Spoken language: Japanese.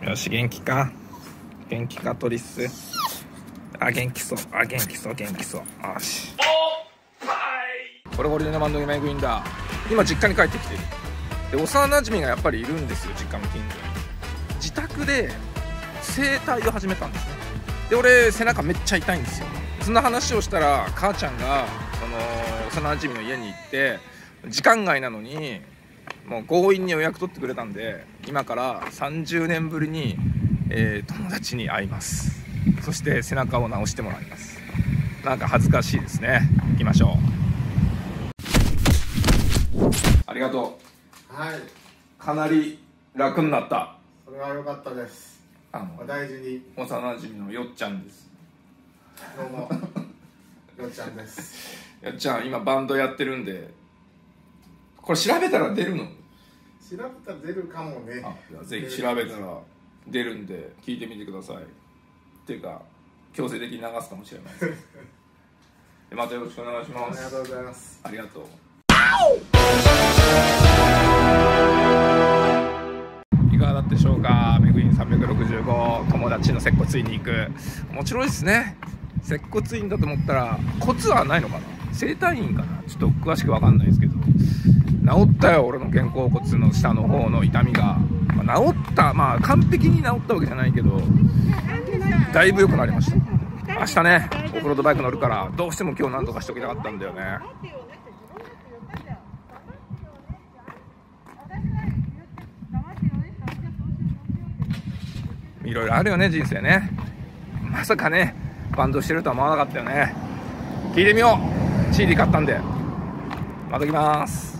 よし、元気かトリス。元気そう。よし。これ俺のバンドメイクインだ。今実家に帰ってきてる。で、幼馴染がやっぱりいるんですよ、実家の近所に。自宅で整体を始めたんですね。で、俺背中めっちゃ痛いんですよ。そんな話をしたら母ちゃんがその幼馴染の家に行って、時間外なのにもう強引に予約取ってくれたんで、今から30年ぶりに、友達に会います。そして背中を直してもらいます。なんか恥ずかしいですね。行きましょう。ありがとう。はい。 かなり楽になった。 それは良かったです。お大事に。 幼馴染のよっちゃんです。 どうもよっちゃんです。 よっちゃん今バンドやってるんで、これ調べたら出るの？ 調べたら出るかもね。 ぜひ調べたら出るんで聞いてみてください。っていうか強制的に流すかもしれないですまたよろしくお願いします。 ありがとうございます。 ありがとう。いかがだったでしょうか。めぐいん365、友達の接骨院に行く。面白いですね。接骨院だと思ったら骨はないのかな、整体院かな、ちょっと詳しく分かんないですけど、治ったよ俺の肩甲骨の下の方の痛みが。治った、完璧に治ったわけじゃないけどだいぶ良くなりました。明日ねオフロードバイク乗るからどうしても今日なんとかしておきたかったんだよね。いろいろあるよね人生ね。まさかねバンドしてるとは思わなかったよね。聞いてみよう。 CD 買ったんでまた来ます。